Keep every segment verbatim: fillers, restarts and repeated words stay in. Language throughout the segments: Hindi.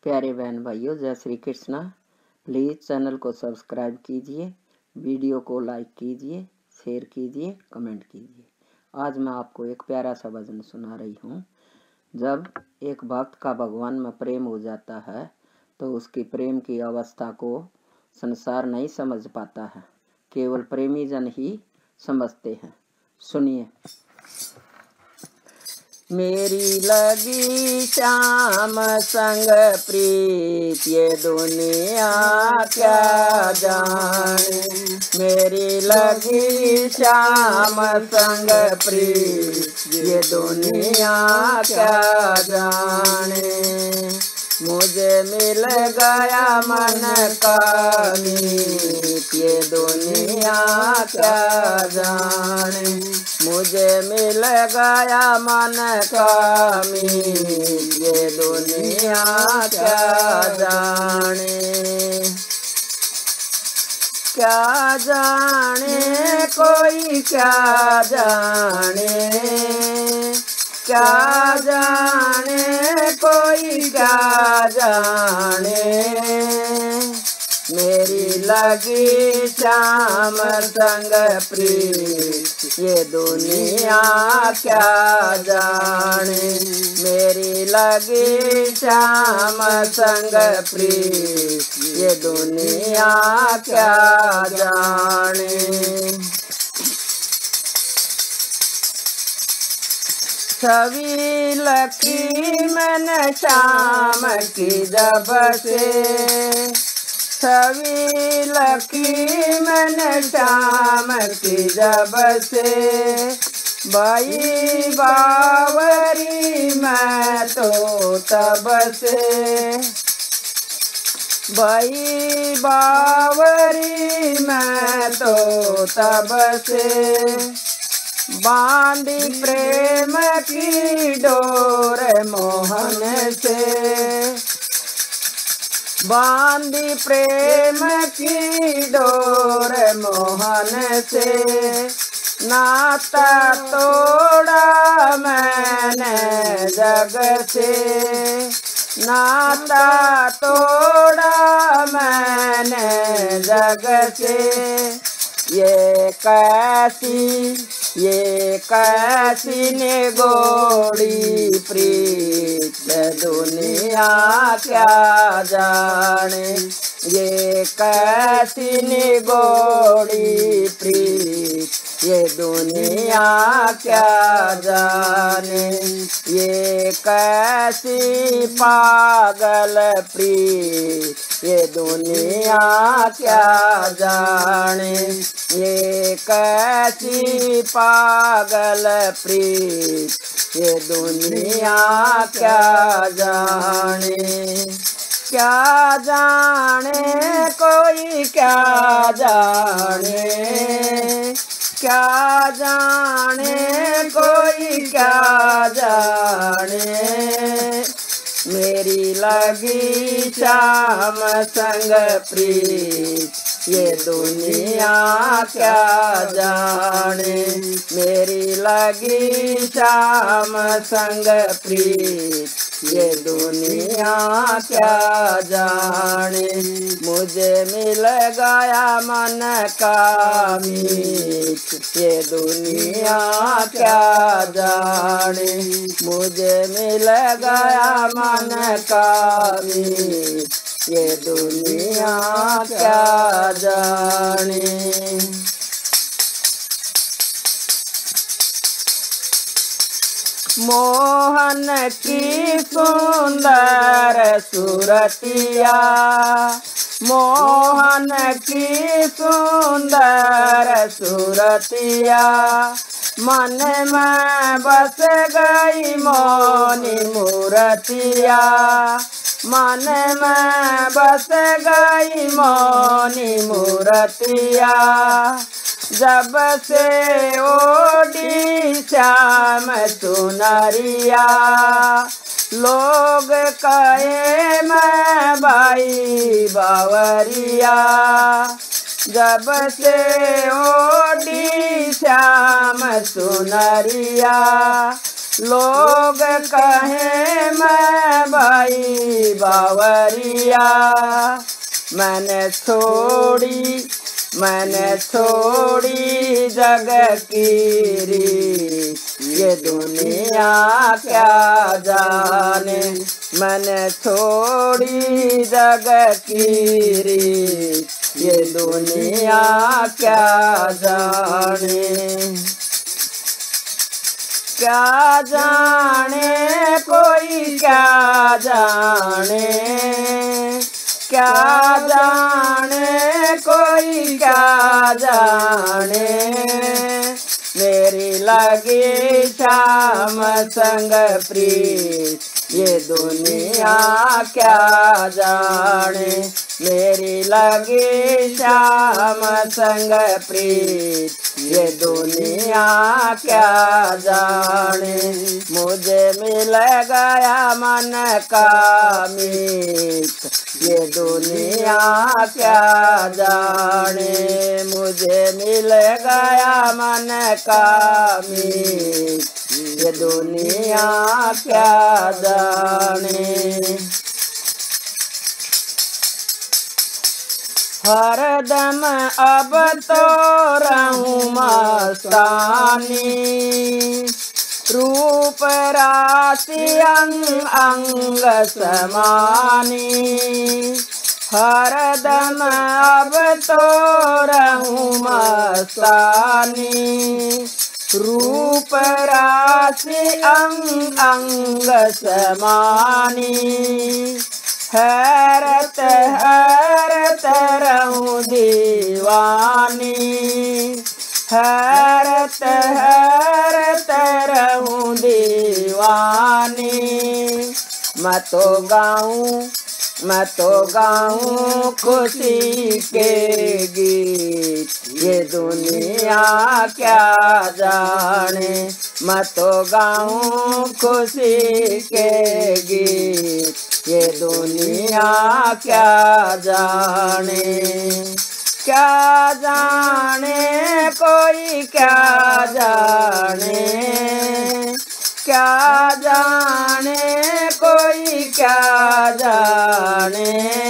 प्यारे बहन भाइयों, जय श्री कृष्णा। प्लीज़ चैनल को सब्सक्राइब कीजिए, वीडियो को लाइक कीजिए, शेयर कीजिए, कमेंट कीजिए। आज मैं आपको एक प्यारा सा भजन सुना रही हूँ। जब एक भक्त का भगवान में प्रेम हो जाता है तो उसकी प्रेम की अवस्था को संसार नहीं समझ पाता है, केवल प्रेमी जन ही समझते हैं। सुनिए। मेरी लगी श्याम संग प्रीत, ये दुनिया क्या जाने। मेरी लगी श्याम संग प्रीत, ये दुनिया क्या जाने। मुझे मिल गया मन का मीत, ये दुनिया क्या जाने। मुझे मिल गया मन का मीत, ये दुनिया क्या जाने। क्या जाने कोई क्या जाने, क्या जाने कोई क्या जाने। मेरी लगी श्याम संग प्रीत, ये दुनिया क्या जाने। मेरी लगी श्याम संग प्रीत, ये दुनिया क्या जाने। छवि लकी मैंने श्याम की जब से, छवि लकी मैंने श्याम की जब से। भाई बावरी मैं तो तब से, भाई बावरी मैं तो तब से। बांधी प्रेम की डोर मोहन से, बांधी प्रेम की डोर मोहन से। नाता तोड़ा मैंने जग से, नाता तोड़ा मैंने जग से। ये कैसी ये कैसी निगोड़ी प्रीत, दुनिया क्या जाने। ये कैसी निगोड़ी प्रीत, ये दुनिया क्या जाने। ये कैसी पागल प्रीत, ये दुनिया क्या जाने। ये कैसी पागल प्रीत, ये दुनिया क्या जाने। क्या जाने कोई क्या जाने, क्या जाने कोई क्या जाने। मेरी लगी श्याम संग प्रीत, ये दुनिया क्या जाने। मेरी लगी श्याम संग प्रीत, ये दुनिया क्या जाने। मुझे मिल गया मन का मीत, ये दुनिया क्या जाने। मुझे मिल गया मन का मीत, ये दुनिया क्या जाने। मोहन की सुंदर सूरतिया, मोहन की सुंदर सूरतिया। मन में बस गई मोनी मूर्तिया, मन में बस गई मोनी मूर्तिया। जब से ओढ़ी श्याम सुनरिया, लोग कहे मैं भाई बावरिया। जब से ओढ़ी श्याम सुनरिया, लोग कहे मैं भाई बावरिया, मैंने छोड़ी मैंने छोड़ी जग की रीत, ये दुनिया क्या जाने। मैंने छोड़ी जग की रीत, ये दुनिया क्या जाने। क्या जाने कोई क्या जाने, क्या जाने कोई क्या जाने। मेरी लगी श्याम संग प्रीत, ये दुनिया क्या जाने। मेरी लगी श्याम संग प्रीत, ये दुनिया क्या जाने। मुझे मिल गया मन का मीत, ये दुनिया क्या जाने। मुझे मिल गया मन का मीत, ये दुनिया क्या जाने। हरदम अब तो रहूं मस्तानी, रूप राशि अंग अंग समानी। हरदम अब तो रहूं मस्तानी, रूप राशि अंग अंग समानी। हैरत हैरत रहूं दीवानी, हैरत हैरत रहूं दीवानी। मैं तो गाऊं मैं तो गाऊं खुशी के गीत, ये दुनिया क्या जाने। मैं तो गाऊं खुशी के गीत, ये दुनिया क्या जाने। क्या जाने कोई क्या जाने, क्या जाने कोई क्या जाने।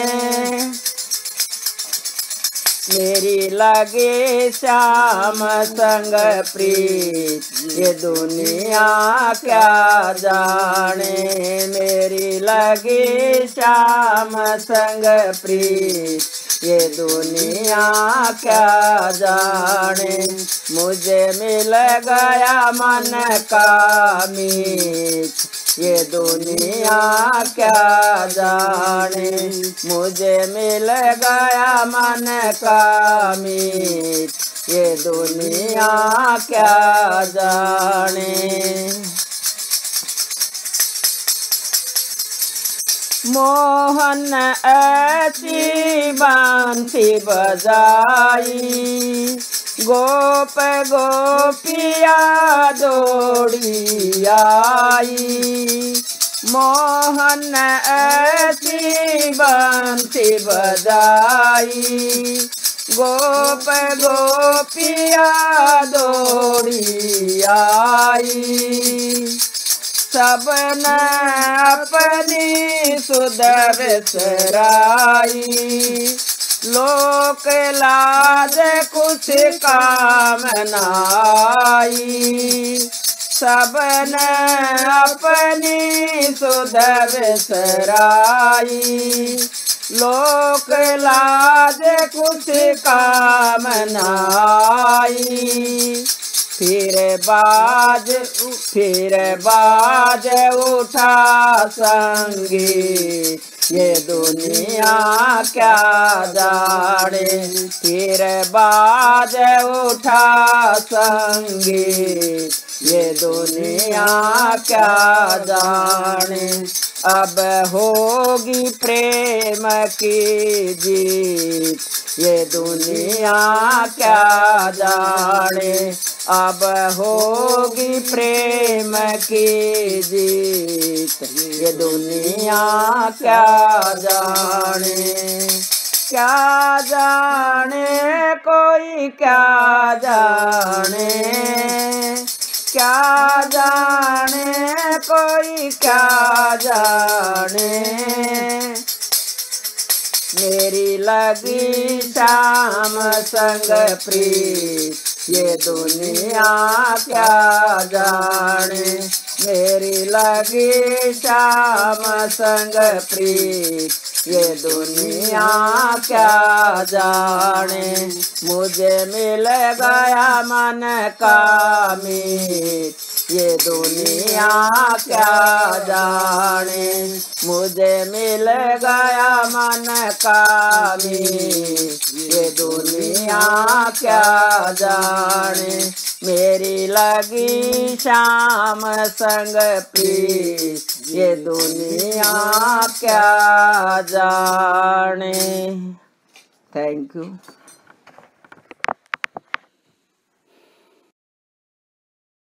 मेरी लगे श्याम संग प्रीत, ये दुनिया क्या जाने। मेरी लगे श्याम संग प्रीत, ये दुनिया क्या जाने। मुझे मिल गया मन का मीत, ये दुनिया क्या जाने। मुझे मिल गया मन का मीत, ये दुनिया क्या जाने। मोहन ऐसी बांसी बजाई, गोप गोपिया दौड़ी आई। मोहन ऐसी बांसी बजाई, गोप गोपिया दौड़ी आई। सबने अपनी सुधर सराई, लोक लाज कुछ काम नाई। सबने अपनी सुधर सराई, लोक लाज कुछ काम नाई। फिर बाज फिर बाज उठा संगीत, ये दुनिया क्या जाने। फिर बाज उठा संगीत, ये दुनिया क्या जाने। अब होगी प्रेम की जीत, ये दुनिया क्या जाने। अब होगी प्रेम की जीत, ये दुनिया क्या जाने। क्या जाने कोई क्या जाने, क्या जाने कोई क्या जाने, मेरी लगी श्याम संग प्रीत ये दुनिया क्या जाने, मेरी लगी श्याम संग प्रीत ये दुनिया क्या जाने, मुझे मिल गया मन का मीत ये दुनिया क्या जाने, मुझे मिल गया मन का मीत ये दुनिया क्या जाने, मेरी लगी श्याम संग प्रीत ये दुनिया क्या जाने। Thank you.